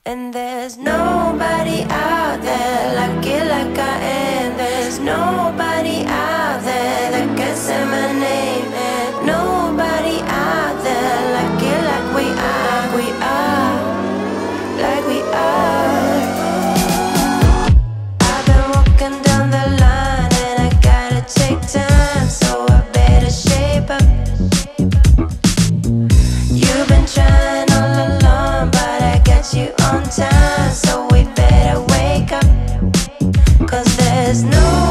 And there's nobody out there lucky like I am. There's nobody out there that can say my name. And nobody out there lucky like we are. We are, like we are. I've been walking down the line and I gotta take time, so I better shape up. You've been trying all along, but I got you on time, so we better wake up. 'Cause there's no